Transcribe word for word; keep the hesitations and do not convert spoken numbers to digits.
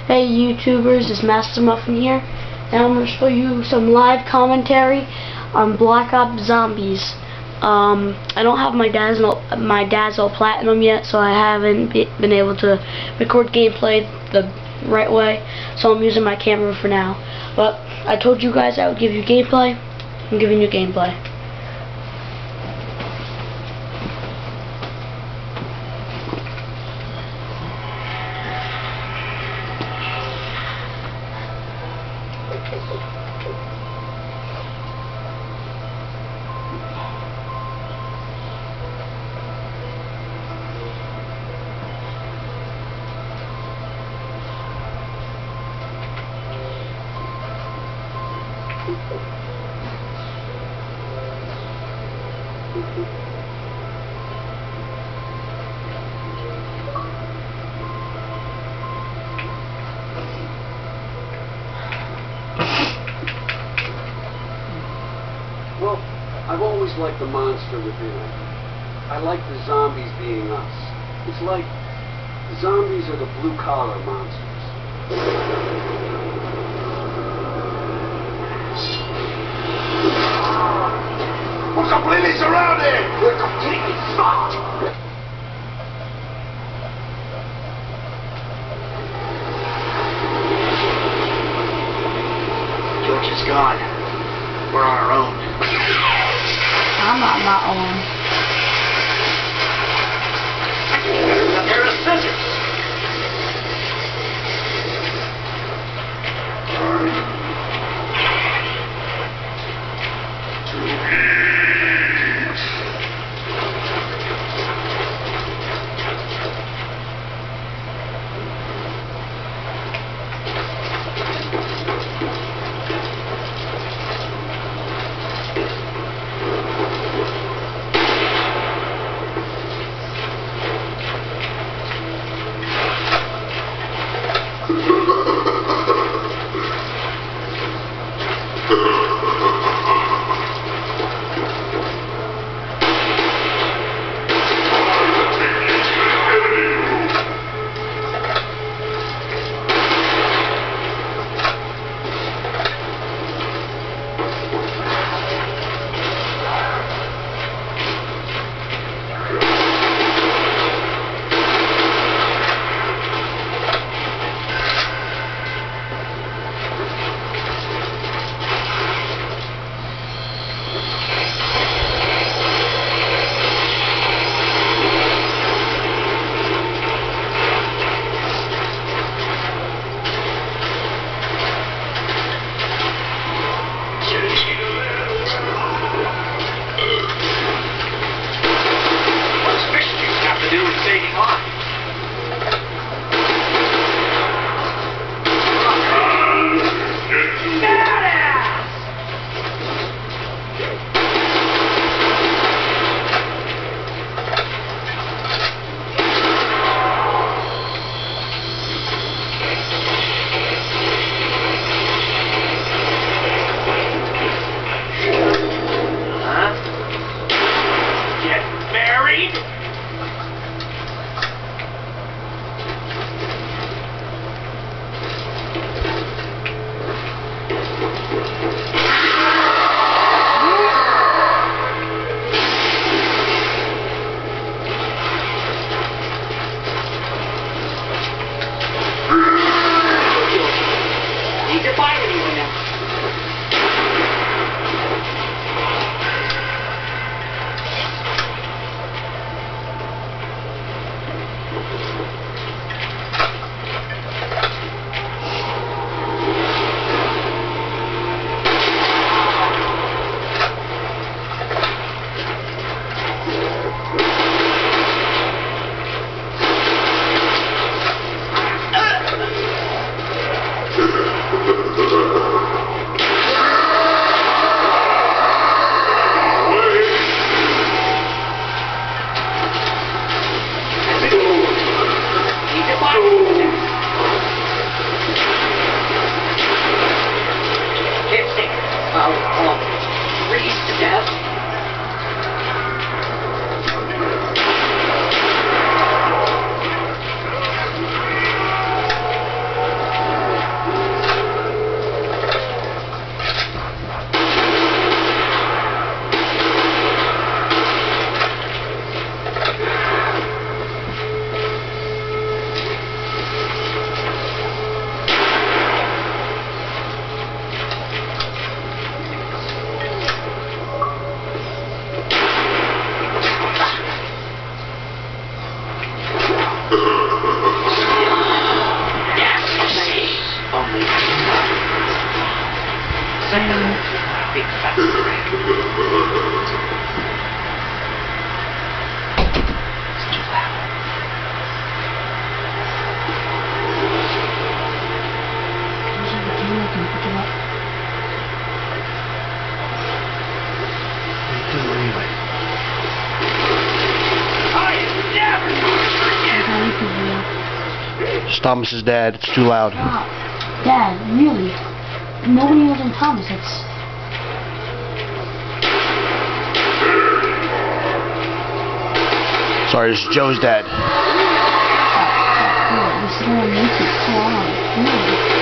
Hey YouTubers, it's Master Muffin here, and I'm going to show you some live commentary on Black Ops Zombies. Um, I don't have my Dazzle, my Dazzle Platinum yet, so I haven't be, been able to record gameplay the right way, so I'm using my camera for now. But I told you guys I would give you gameplay. I'm giving you gameplay. Well, I've always liked the monster within us. I like the zombies being us. It's like the zombies are the blue-collar monsters. We're completely surrounded! We're completely fucked! George is gone. We're on our own. I'm on my own. A pair of scissors. big fat rat. It's too loud. It's Thomas's dad. It's too loud. Wow. Dad, really? Nobody else than Thomas. It's... Sorry, it's Joe's dad. Oh, oh, this is gonna make it so loud. Really?